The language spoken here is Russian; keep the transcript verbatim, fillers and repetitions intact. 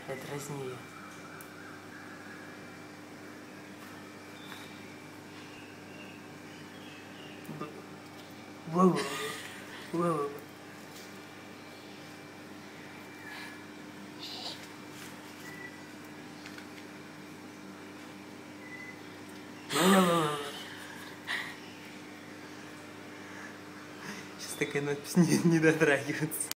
Отразни ее. Воу, воу. Сейчас такая надпись не, не дотрагивается.